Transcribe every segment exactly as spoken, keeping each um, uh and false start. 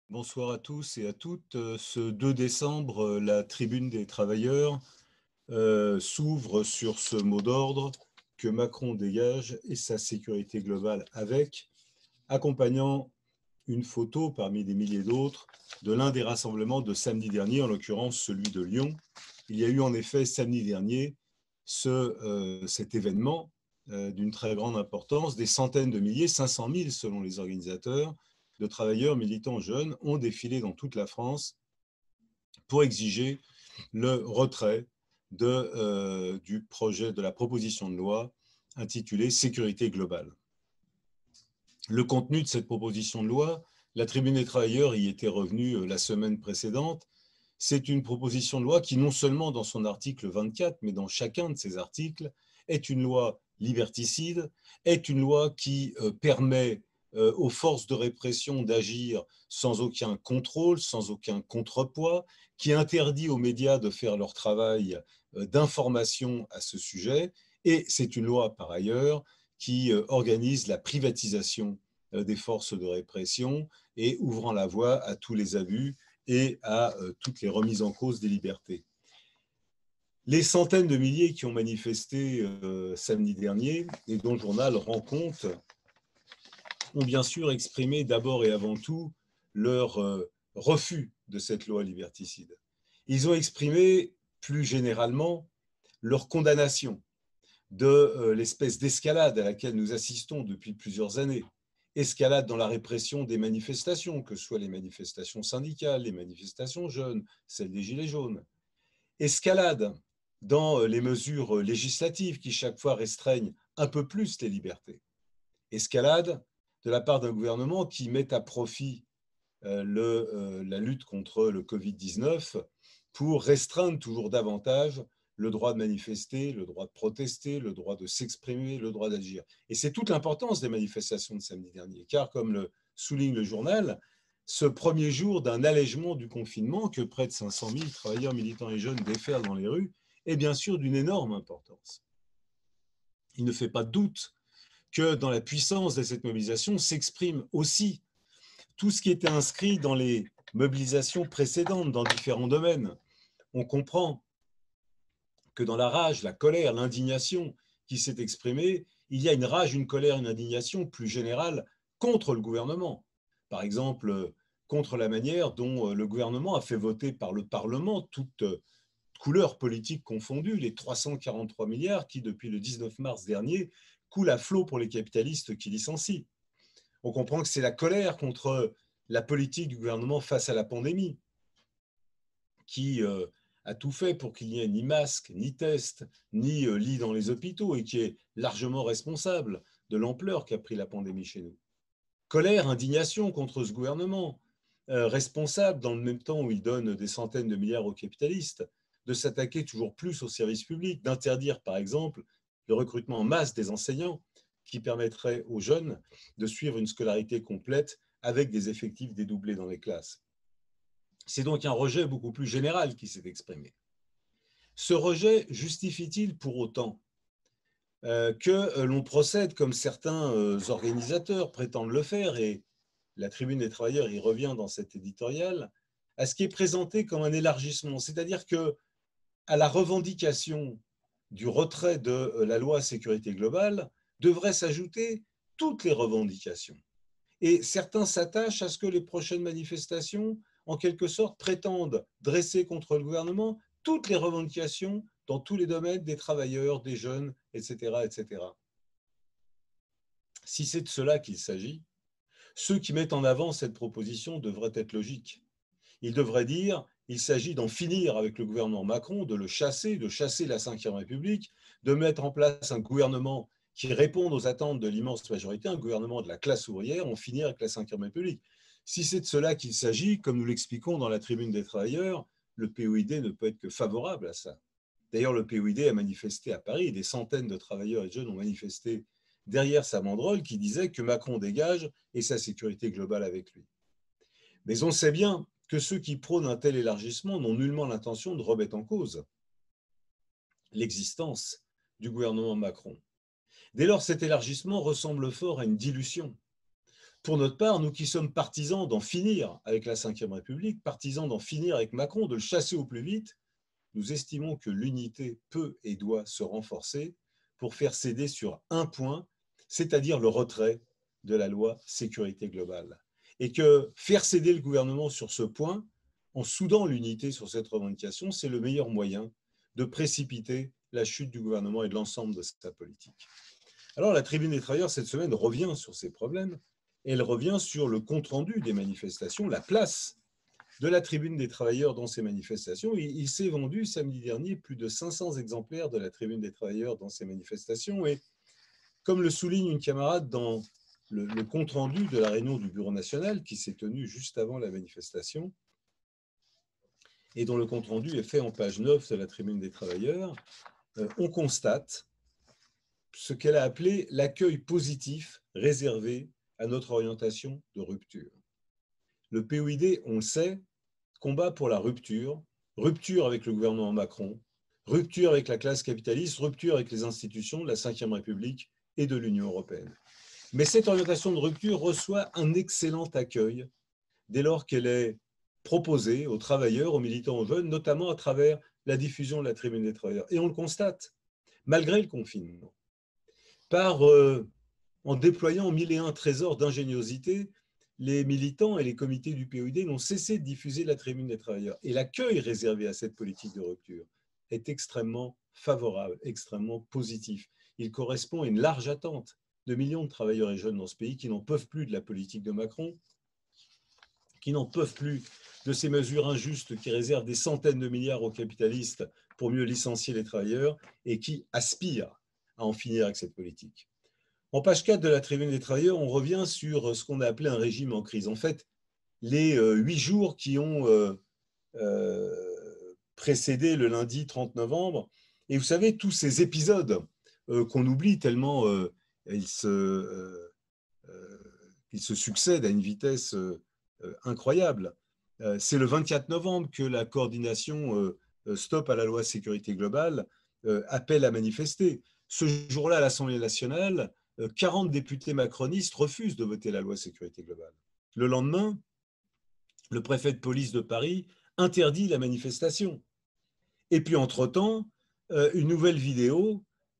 Bonsoir à tous et à toutes. Ce deux décembre, la Tribune des travailleurs euh, s'ouvre sur ce mot d'ordre que Macron dégage et sa sécurité globale avec, accompagnant une photo parmi des milliers d'autres de l'un des rassemblements de samedi dernier, en l'occurrence celui de Lyon. Il y a eu en effet samedi dernier ce, euh, cet événement euh, d'une très grande importance. Des centaines de milliers, cinq cent mille selon les organisateurs, de travailleurs militants jeunes ont défilé dans toute la France pour exiger le retrait de, euh, du projet de la proposition de loi intitulée Sécurité globale. Le contenu de cette proposition de loi, la Tribune des travailleurs y était revenue la semaine précédente. C'est une proposition de loi qui, non seulement dans son article vingt-quatre, mais dans chacun de ses articles, est une loi liberticide, est une loi qui euh, permet euh, aux forces de répression d'agir sans aucun contrôle, sans aucun contrepoids, qui interdit aux médias de faire leur travail euh, d'information à ce sujet. Et c'est une loi, par ailleurs, qui euh, organise la privatisation euh, des forces de répression et ouvrant la voie à tous les abus et à euh, toutes les remises en cause des libertés. Les centaines de milliers qui ont manifesté euh, samedi dernier et dont le journal rend compte ont bien sûr exprimé d'abord et avant tout leur euh, refus de cette loi liberticide. Ils ont exprimé plus généralement leur condamnation de euh, l'espèce d'escalade à laquelle nous assistons depuis plusieurs années. Escalade dans la répression des manifestations, que ce soit les manifestations syndicales, les manifestations jeunes, celles des Gilets jaunes. Escalade dans les mesures législatives qui chaque fois restreignent un peu plus les libertés. Escalade de la part d'un gouvernement qui met à profit euh, le, euh, la lutte contre le Covid dix-neuf pour restreindre toujours davantage le droit de manifester, le droit de protester, le droit de s'exprimer, le droit d'agir. Et c'est toute l'importance des manifestations de samedi dernier, car comme le souligne le journal, ce premier jour d'un allègement du confinement que près de cinq cent mille travailleurs, militants et jeunes déferlent dans les rues est bien sûr d'une énorme importance. Il ne fait pas de doute que dans la puissance de cette mobilisation s'exprime aussi tout ce qui était inscrit dans les mobilisations précédentes dans différents domaines. On comprend que dans la rage, la colère, l'indignation qui s'est exprimée, il y a une rage, une colère, une indignation plus générale contre le gouvernement. Par exemple, contre la manière dont le gouvernement a fait voter par le Parlement, toutes couleurs politiques confondues, les trois cent quarante-trois milliards qui, depuis le dix-neuf mars dernier, coulent à flot pour les capitalistes qui licencient. On comprend que c'est la colère contre la politique du gouvernement face à la pandémie, qui euh, a tout fait pour qu'il n'y ait ni masque, ni test, ni euh, lit dans les hôpitaux, et qui est largement responsable de l'ampleur qu'a pris la pandémie chez nous. Colère, indignation contre ce gouvernement, euh, responsable dans le même temps où il donne des centaines de milliards aux capitalistes, de s'attaquer toujours plus aux services publics, d'interdire par exemple le recrutement en masse des enseignants, qui permettrait aux jeunes de suivre une scolarité complète avec des effectifs dédoublés dans les classes. C'est donc un rejet beaucoup plus général qui s'est exprimé. Ce rejet justifie-t-il pour autant euh, que l'on procède comme certains euh, organisateurs prétendent le faire, et la Tribune des travailleurs y revient dans cet éditorial, à ce qui est présenté comme un élargissement, c'est-à-dire que à la revendication du retrait de la loi sécurité globale devraient s'ajouter toutes les revendications. Et certains s'attachent à ce que les prochaines manifestations, en quelque sorte, prétendent dresser contre le gouvernement toutes les revendications dans tous les domaines des travailleurs, des jeunes, et cetera, et cetera. Si c'est de cela qu'il s'agit, ceux qui mettent en avant cette proposition devraient être logiques. Ils devraient dire il s'agit d'en finir avec le gouvernement Macron, de le chasser, de chasser la cinquième République, de mettre en place un gouvernement qui réponde aux attentes de l'immense majorité, un gouvernement de la classe ouvrière, en finir avec la cinquième République. Si c'est de cela qu'il s'agit, comme nous l'expliquons dans la Tribune des travailleurs, le P O I D ne peut être que favorable à ça. D'ailleurs, le P O I D a manifesté à Paris, des centaines de travailleurs et de jeunes ont manifesté derrière sa banderole qui disait que Macron dégage et sa sécurité globale avec lui. Mais on sait bien que ceux qui prônent un tel élargissement n'ont nullement l'intention de remettre en cause l'existence du gouvernement Macron. Dès lors, cet élargissement ressemble fort à une dilution. pour notre part, nous qui sommes partisans d'en finir avec la cinquième République, partisans d'en finir avec Macron, de le chasser au plus vite, nous estimons que l'unité peut et doit se renforcer pour faire céder sur un point, c'est-à-dire le retrait de la loi sécurité globale. Et que faire céder le gouvernement sur ce point, en soudant l'unité sur cette revendication, c'est le meilleur moyen de précipiter la chute du gouvernement et de l'ensemble de sa politique. Alors la Tribune des travailleurs, cette semaine, revient sur ces problèmes. Elle revient sur le compte-rendu des manifestations, la place de la Tribune des travailleurs dans ces manifestations. Il, il s'est vendu samedi dernier plus de cinq cents exemplaires de la Tribune des travailleurs dans ces manifestations. Et comme le souligne une camarade dans le, le compte-rendu de la réunion du Bureau national qui s'est tenue juste avant la manifestation, et dont le compte-rendu est fait en page neuf de la Tribune des travailleurs, euh, on constate ce qu'elle a appelé l'accueil positif réservé à notre orientation de rupture. Le P O I D, on le sait, combat pour la rupture, rupture avec le gouvernement Macron, rupture avec la classe capitaliste, rupture avec les institutions de la cinquième République et de l'Union européenne. Mais cette orientation de rupture reçoit un excellent accueil dès lors qu'elle est proposée aux travailleurs, aux militants, aux jeunes, notamment à travers la diffusion de la Tribune des travailleurs. Et on le constate, malgré le confinement, par, euh, en déployant mille et un trésors d'ingéniosité, les militants et les comités du P O I D n'ont cessé de diffuser la Tribune des travailleurs. Et l'accueil réservé à cette politique de rupture est extrêmement favorable, extrêmement positif. Il correspond à une large attente de millions de travailleurs et jeunes dans ce pays qui n'en peuvent plus de la politique de Macron, qui n'en peuvent plus de ces mesures injustes qui réservent des centaines de milliards aux capitalistes pour mieux licencier les travailleurs et qui aspirent à en finir avec cette politique. En page quatre de la Tribune des travailleurs, on revient sur ce qu'on a appelé un régime en crise. En fait, les huit jours qui ont euh, euh, précédé le lundi trente novembre, et vous savez, tous ces épisodes euh, qu'on oublie tellement euh, ils, se, euh, euh, ils se succèdent à une vitesse euh, incroyable. Euh, c'est le vingt-quatre novembre que la coordination euh, Stop à la loi sécurité globale euh, appelle à manifester. Ce jour-là, à l'Assemblée nationale, quarante députés macronistes refusent de voter la loi sécurité globale. Le lendemain, le préfet de police de Paris interdit la manifestation. Et puis, entre-temps, une nouvelle vidéo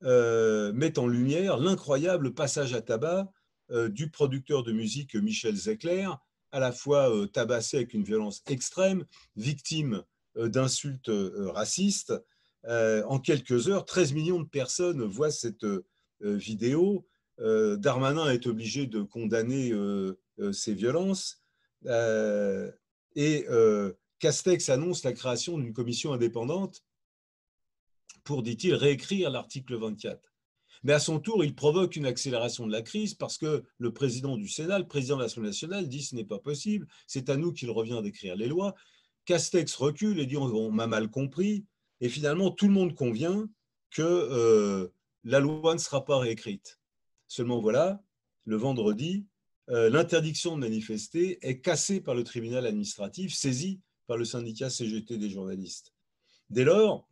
met en lumière l'incroyable passage à tabac du producteur de musique Michel Zecler, à la fois tabassé avec une violence extrême, victime d'insultes racistes. En quelques heures, treize millions de personnes voient cette vidéo. Euh, Darmanin est obligé de condamner euh, euh, ces violences euh, et euh, Castex annonce la création d'une commission indépendante pour, dit-il, réécrire l'article vingt-quatre. Mais à son tour, il provoque une accélération de la crise parce que le président du Sénat, le président de l'Assemblée nationale, dit ce n'est pas possible, c'est à nous qu'il revient d'écrire les lois. Castex recule et dit on, on m'a mal compris. Et finalement, tout le monde convient que euh, la loi ne sera pas réécrite. Seulement voilà, le vendredi, euh, l'interdiction de manifester est cassée par le tribunal administratif, saisi par le syndicat C G T des journalistes. Dès lors,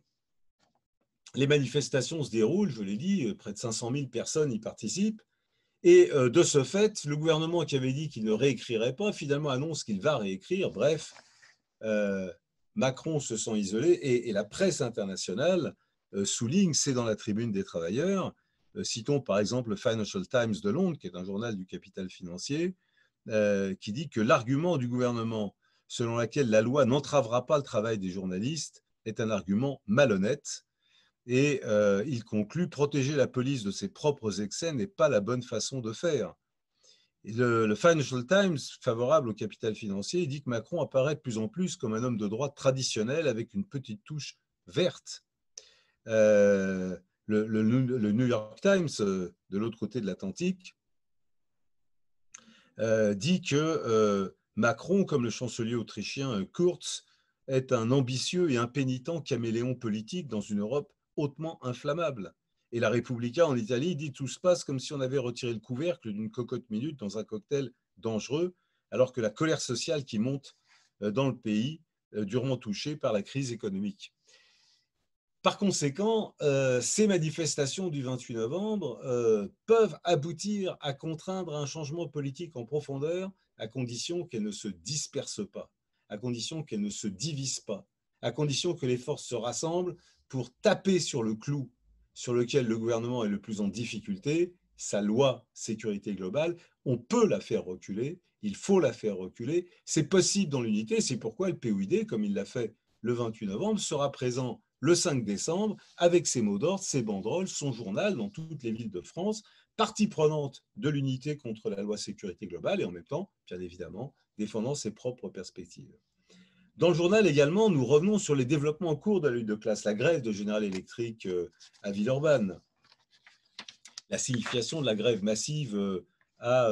les manifestations se déroulent, je l'ai dit, près de cinq cent mille personnes y participent. Et euh, de ce fait, le gouvernement qui avait dit qu'il ne réécrirait pas, finalement annonce qu'il va réécrire. Bref, euh, Macron se sent isolé et, et la presse internationale euh, souligne, c'est dans la Tribune des travailleurs, euh, citons par exemple le Financial Times de Londres, qui est un journal du capital financier, euh, qui dit que l'argument du gouvernement selon lequel la loi n'entravera pas le travail des journalistes est un argument malhonnête. Et euh, il conclut, protéger la police de ses propres excès n'est pas la bonne façon de faire. Le, le Financial Times, favorable au capital financier, dit que Macron apparaît de plus en plus comme un homme de droite traditionnel avec une petite touche verte. Euh, le, le, le New York Times, euh, de l'autre côté de l'Atlantique, euh, dit que euh, Macron, comme le chancelier autrichien Kurz, est un ambitieux et impénitent caméléon politique dans une Europe hautement inflammable. Et la Repubblica en Italie dit tout se passe comme si on avait retiré le couvercle d'une cocotte minute dans un cocktail dangereux, alors que la colère sociale qui monte dans le pays, durement touché par la crise économique. Par conséquent, euh, ces manifestations du vingt-huit novembre euh, peuvent aboutir à contraindre un changement politique en profondeur, à condition qu'elles ne se dispersent pas, à condition qu'elles ne se divisent pas, à condition que les forces se rassemblent pour taper sur le clou sur lequel le gouvernement est le plus en difficulté, sa loi sécurité globale. On peut la faire reculer, il faut la faire reculer, c'est possible dans l'unité, c'est pourquoi le P O I D, comme il l'a fait le vingt-huit novembre, sera présent le cinq décembre, avec ses mots d'ordre, ses banderoles, son journal dans toutes les villes de France, partie prenante de l'unité contre la loi sécurité globale et en même temps, bien évidemment, défendant ses propres perspectives. Dans le journal également, nous revenons sur les développements en cours de la lutte de classe, la grève de General Electric à Villeurbanne, la signification de la grève massive à,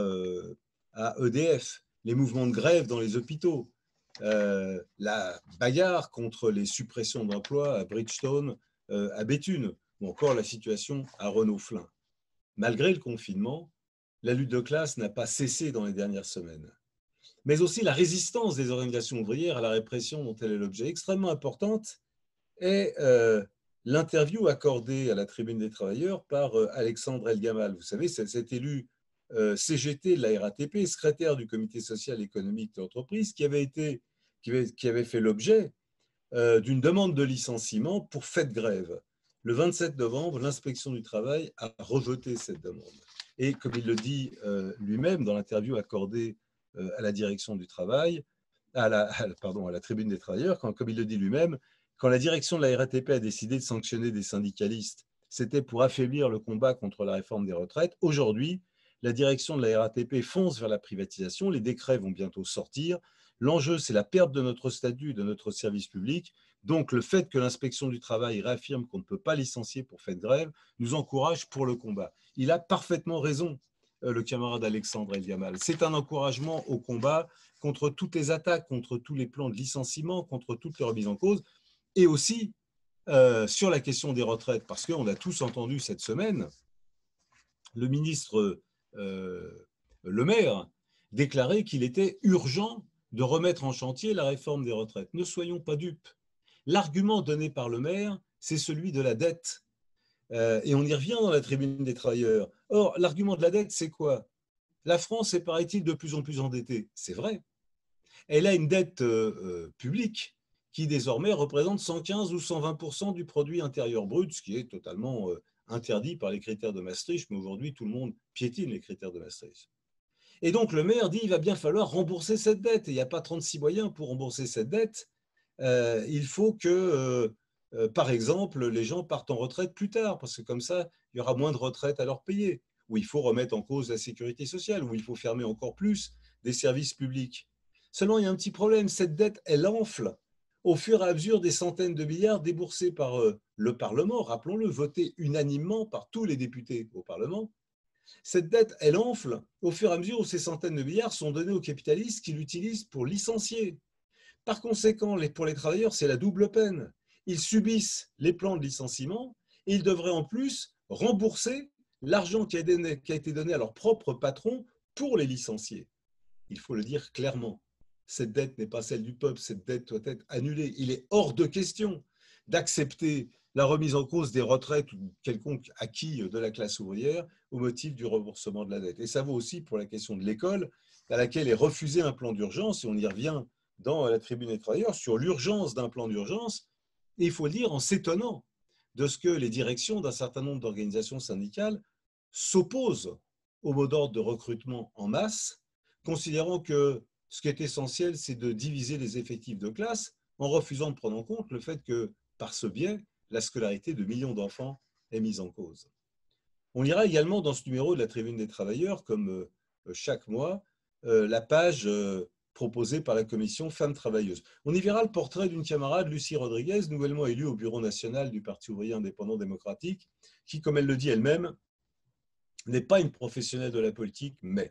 à E D F, les mouvements de grève dans les hôpitaux, Euh, la bagarre contre les suppressions d'emplois à Bridgestone, euh, à Béthune, ou encore la situation à Renault-Flin. Malgré le confinement, la lutte de classe n'a pas cessé dans les dernières semaines. Mais aussi la résistance des organisations ouvrières à la répression dont elle est l'objet extrêmement importante est euh, l'interview accordée à la Tribune des Travailleurs par euh, Alexandre El Gamal. Vous savez, c'est cet élu euh, C G T de la R A T P, secrétaire du Comité social et économique de l'entreprise, qui avait, été, qui avait, qui avait fait l'objet euh, d'une demande de licenciement pour fait de grève. Le vingt-sept novembre, l'inspection du travail a rejeté cette demande. Et comme il le dit euh, lui-même dans l'interview accordée euh, à la direction du travail, à la, à, pardon, à la Tribune des Travailleurs, quand, comme il le dit lui-même, quand la direction de la R A T P a décidé de sanctionner des syndicalistes, c'était pour affaiblir le combat contre la réforme des retraites. Aujourd'hui, la direction de la R A T P fonce vers la privatisation, les décrets vont bientôt sortir. L'enjeu, c'est la perte de notre statut, de notre service public. Donc, le fait que l'inspection du travail réaffirme qu'on ne peut pas licencier pour fait de grève nous encourage pour le combat. Il a parfaitement raison, le camarade Alexandre El Gamal. C'est un encouragement au combat contre toutes les attaques, contre tous les plans de licenciement, contre toutes les remises en cause, et aussi euh, sur la question des retraites, parce qu'on a tous entendu cette semaine le ministre euh, Le Maire déclarer qu'il était urgent de remettre en chantier la réforme des retraites. Ne soyons pas dupes. L'argument donné par le maire, c'est celui de la dette. Euh, et on y revient dans la Tribune des Travailleurs. Or, l'argument de la dette, c'est quoi? La France est, paraît-il, de plus en plus endettée. C'est vrai. Elle a une dette euh, publique qui désormais représente cent quinze ou cent vingt pour cent du produit intérieur brut, ce qui est totalement euh, interdit par les critères de Maastricht, mais aujourd'hui, tout le monde piétine les critères de Maastricht. Et donc, le maire dit qu'il va bien falloir rembourser cette dette. Et il n'y a pas trente-six moyens pour rembourser cette dette. Euh, il faut que, euh, euh, par exemple, les gens partent en retraite plus tard, parce que comme ça, il y aura moins de retraites à leur payer, ou il faut remettre en cause la sécurité sociale, ou il faut fermer encore plus des services publics. Seulement, il y a un petit problème, cette dette, elle enfle au fur et à mesure des centaines de milliards déboursés par euh, le Parlement, rappelons-le, votés unanimement par tous les députés au Parlement. Cette dette, elle enfle au fur et à mesure où ces centaines de milliards sont donnés aux capitalistes qui l'utilisent pour licencier. Par conséquent, pour les travailleurs, c'est la double peine. Ils subissent les plans de licenciement et ils devraient en plus rembourser l'argent qui a été donné à leur propre patron pour les licencier. Il faut le dire clairement. Cette dette n'est pas celle du peuple, cette dette doit être annulée. Il est hors de question d'accepter la remise en cause des retraites ou quelconque acquis de la classe ouvrière au motif du remboursement de la dette. Et ça vaut aussi pour la question de l'école, à laquelle est refusé un plan d'urgence, et on y revient dans la Tribune des Travailleurs, sur l'urgence d'un plan d'urgence, et il faut le dire en s'étonnant de ce que les directions d'un certain nombre d'organisations syndicales s'opposent au mot d'ordre de recrutement en masse, considérant que ce qui est essentiel, c'est de diviser les effectifs de classe en refusant de prendre en compte le fait que, par ce biais, la scolarité de millions d'enfants est mise en cause. On lira également dans ce numéro de la Tribune des Travailleurs, comme chaque mois, la page proposée par la commission Femmes Travailleuses. On y verra le portrait d'une camarade, Lucie Rodriguez, nouvellement élue au bureau national du Parti ouvrier indépendant démocratique, qui, comme elle le dit elle-même, n'est pas une professionnelle de la politique, mais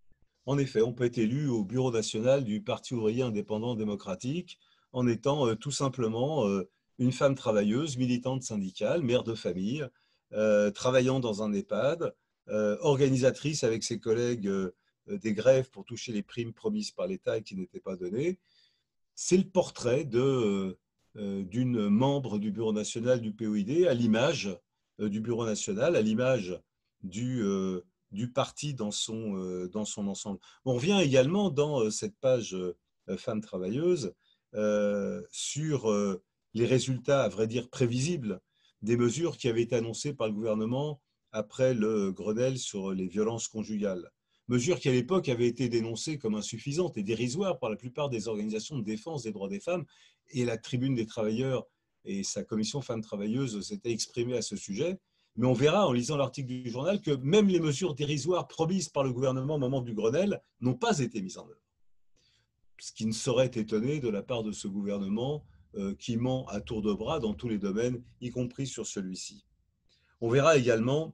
en effet, on peut être élu au bureau national du Parti ouvrier indépendant démocratique en étant euh, tout simplement euh, une femme travailleuse, militante syndicale, mère de famille, euh, travaillant dans un EHPAD, euh, organisatrice avec ses collègues euh, des grèves pour toucher les primes promises par l'État et qui n'étaient pas données. C'est le portrait de euh, d'une membre du Bureau national du P O I D, à l'image euh, du Bureau national, à l'image du, euh, du parti dans son, euh, dans son ensemble. On revient également dans euh, cette page euh, Femmes travailleuses euh, sur euh, les résultats, à vrai dire, prévisibles des mesures qui avaient été annoncées par le gouvernement après le Grenelle sur les violences conjugales. Mesures qui, à l'époque, avaient été dénoncées comme insuffisantes et dérisoires par la plupart des organisations de défense des droits des femmes. Et la Tribune des travailleurs et sa commission Femmes travailleuses s'étaient exprimées à ce sujet. Mais on verra en lisant l'article du journal que même les mesures dérisoires promises par le gouvernement au moment du Grenelle n'ont pas été mises en œuvre. Ce qui ne saurait étonner de la part de ce gouvernement euh, qui ment à tour de bras dans tous les domaines, y compris sur celui-ci. On verra également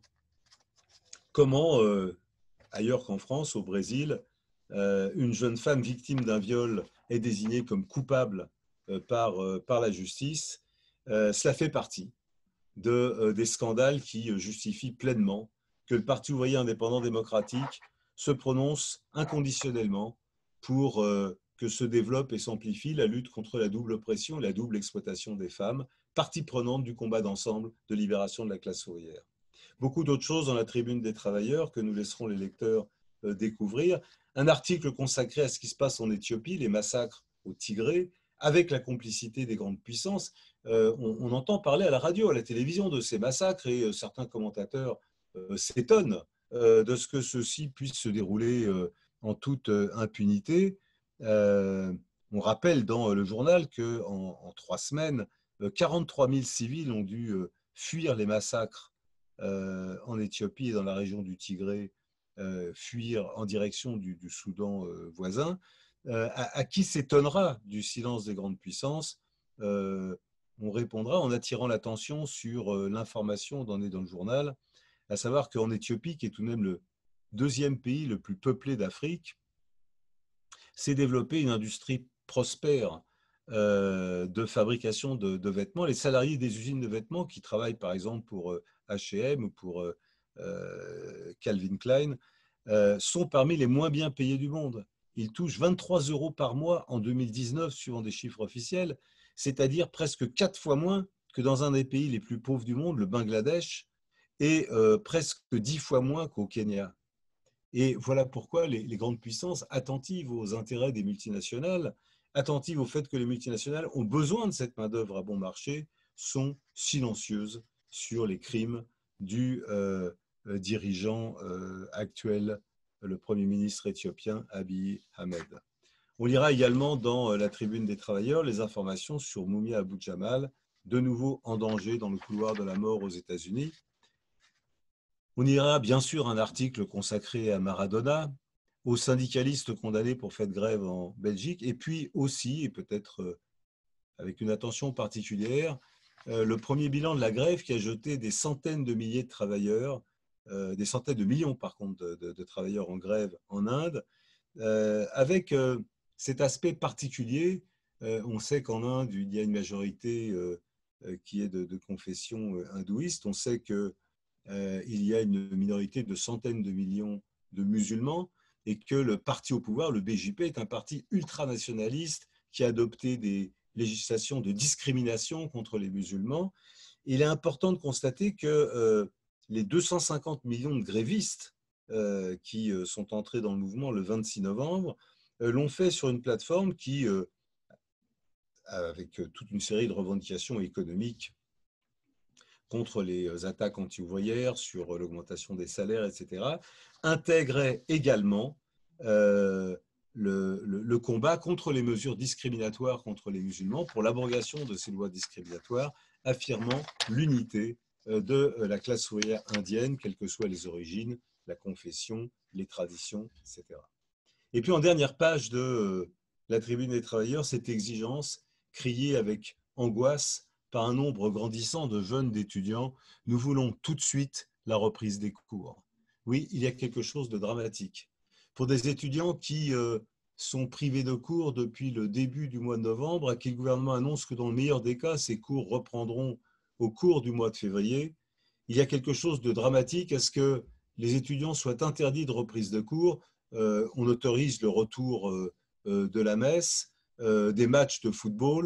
comment, euh, ailleurs qu'en France, au Brésil, euh, une jeune femme victime d'un viol est désignée comme coupable euh, par, euh, par la justice. Euh, cela fait partie de, euh, des scandales qui justifient pleinement que le Parti ouvrier indépendant démocratique se prononce inconditionnellement pour euh, que se développe et s'amplifie la lutte contre la double oppression et la double exploitation des femmes, partie prenante du combat d'ensemble de libération de la classe ouvrière. Beaucoup d'autres choses dans la Tribune des travailleurs que nous laisserons les lecteurs euh, découvrir. Un article consacré à ce qui se passe en Éthiopie, les massacres au Tigré, avec la complicité des grandes puissances. Euh, on, on entend parler à la radio, à la télévision de ces massacres et euh, certains commentateurs euh, s'étonnent euh, de ce que ceux-ci puissent se dérouler euh, en toute euh, impunité. Euh, on rappelle dans le journal qu'en en trois semaines, quarante-trois mille civils ont dû euh, fuir les massacres euh, en Éthiopie et dans la région du Tigré, euh, fuir en direction du, du Soudan euh, voisin. Euh, à, à qui s'étonnera du silence des grandes puissances? euh, On répondra en attirant l'attention sur euh, l'information donnée dans le journal, à savoir qu'en Éthiopie, qui est tout de même le deuxième pays le plus peuplé d'Afrique, s'est développée une industrie prospère euh, de fabrication de, de vêtements. Les salariés des usines de vêtements qui travaillent par exemple pour euh, H et M ou pour euh, euh, Calvin Klein euh, sont parmi les moins bien payés du monde. Ils touchent vingt-trois euros par mois en deux mille dix-neuf, suivant des chiffres officiels, c'est-à-dire presque quatre fois moins que dans un des pays les plus pauvres du monde, le Bangladesh, et euh, presque dix fois moins qu'au Kenya. Et voilà pourquoi les, les grandes puissances, attentives aux intérêts des multinationales, attentives au fait que les multinationales ont besoin de cette main-d'œuvre à bon marché, sont silencieuses sur les crimes du euh, dirigeant euh, actuel, le Premier ministre éthiopien Abiy Ahmed. On lira également dans la Tribune des travailleurs les informations sur Mumia Abu-Jamal, de nouveau en danger dans le couloir de la mort aux États-Unis. On ira bien sûr un article consacré à Maradona, aux syndicalistes condamnés pour fait de grève en Belgique, et puis aussi, et peut-être avec une attention particulière, le premier bilan de la grève qui a jeté des centaines de milliers de travailleurs, des centaines de millions par contre de, de, de travailleurs en grève en Inde, avec cet aspect particulier. On sait qu'en Inde, il y a une majorité qui est de, de confession hindouiste. On sait que Euh, il y a une minorité de centaines de millions de musulmans et que le parti au pouvoir, le B J P, est un parti ultranationaliste qui a adopté des législations de discrimination contre les musulmans. Il est important de constater que euh, les deux cent cinquante millions de grévistes euh, qui euh, sont entrés dans le mouvement le vingt-six novembre euh, l'ont fait sur une plateforme qui, euh, avec toute une série de revendications économiques contre les attaques anti-ouvrières, sur l'augmentation des salaires, et cetera, intégrait également euh, le, le, le combat contre les mesures discriminatoires contre les musulmans, pour l'abrogation de ces lois discriminatoires, affirmant l'unité de la classe ouvrière indienne, quelles que soient les origines, la confession, les traditions, et cetera. Et puis en dernière page de la Tribune des travailleurs, cette exigence criée avec angoisse par un nombre grandissant de jeunes d'étudiants: nous voulons tout de suite la reprise des cours. Oui, il y a quelque chose de dramatique. Pour des étudiants qui euh, sont privés de cours depuis le début du mois de novembre, à qui le gouvernement annonce que dans le meilleur des cas, ces cours reprendront au cours du mois de février, il y a quelque chose de dramatique à ce que les étudiants soient interdits de reprise de cours. Euh, on autorise le retour euh, de la messe, euh, des matchs de football,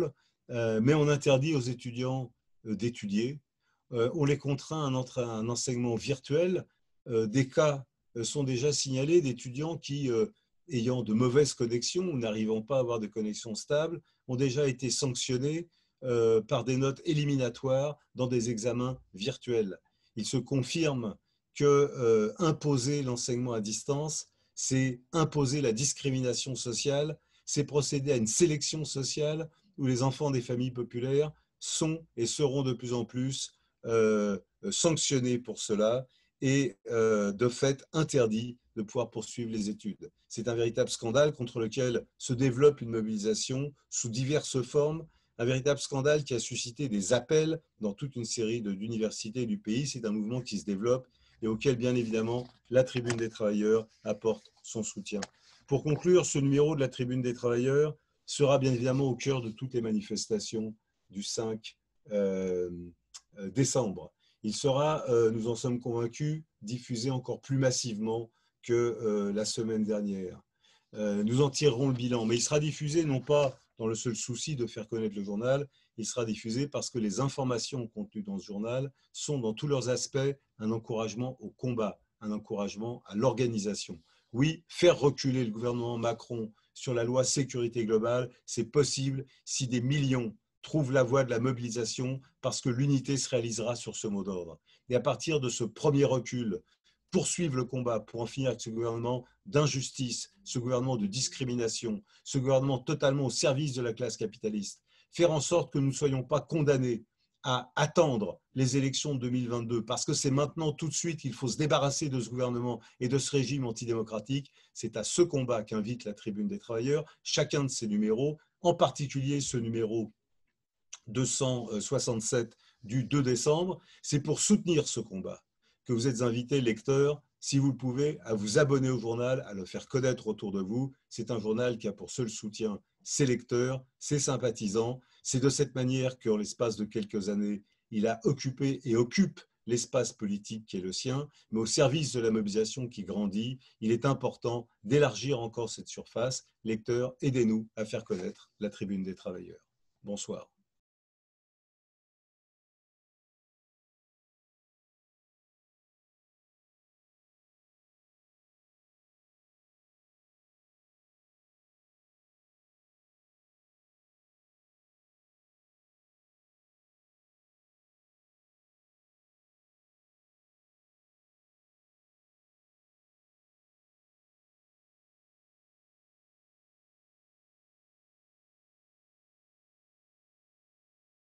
euh, mais on interdit aux étudiants euh, d'étudier. Euh, on les contraint à un, un enseignement virtuel. Euh, des cas euh, sont déjà signalés d'étudiants qui, euh, ayant de mauvaises connexions ou n'arrivant pas à avoir de connexions stables, ont déjà été sanctionnés euh, par des notes éliminatoires dans des examens virtuels. Il se confirme que euh, imposer l'enseignement à distance, c'est imposer la discrimination sociale, c'est procéder à une sélection sociale où les enfants des familles populaires sont et seront de plus en plus euh, sanctionnés pour cela et euh, de fait interdits de pouvoir poursuivre les études. C'est un véritable scandale contre lequel se développe une mobilisation sous diverses formes, un véritable scandale qui a suscité des appels dans toute une série d'universités du pays. C'est un mouvement qui se développe et auquel, bien évidemment, la Tribune des travailleurs apporte son soutien. Pour conclure, ce numéro de la Tribune des travailleurs sera bien évidemment au cœur de toutes les manifestations du cinq euh, décembre. Il sera, euh, nous en sommes convaincus, diffusé encore plus massivement que euh, la semaine dernière. Euh, nous en tirerons le bilan, mais il sera diffusé non pas dans le seul souci de faire connaître le journal, il sera diffusé parce que les informations contenues dans ce journal sont dans tous leurs aspects un encouragement au combat, un encouragement à l'organisation. Oui, faire reculer le gouvernement Macron sur la loi sécurité globale, c'est possible si des millions trouvent la voie de la mobilisation parce que l'unité se réalisera sur ce mot d'ordre. Et à partir de ce premier recul, poursuivre le combat pour en finir avec ce gouvernement d'injustice, ce gouvernement de discrimination, ce gouvernement totalement au service de la classe capitaliste, faire en sorte que nous ne soyons pas condamnés à attendre les élections de deux mille vingt-deux, parce que c'est maintenant tout de suite qu'il faut se débarrasser de ce gouvernement et de ce régime antidémocratique. C'est à ce combat qu'invite la Tribune des travailleurs, chacun de ces numéros, en particulier ce numéro deux cent soixante-sept du deux décembre. C'est pour soutenir ce combat que vous êtes invités, lecteurs, si vous le pouvez, à vous abonner au journal, à le faire connaître autour de vous. C'est un journal qui a pour seul soutien ses lecteurs, ses sympathisants. C'est de cette manière qu'en l'espace de quelques années, il a occupé et occupe l'espace politique qui est le sien, mais au service de la mobilisation qui grandit, il est important d'élargir encore cette surface. Lecteurs, aidez-nous à faire connaître la Tribune des travailleurs. Bonsoir.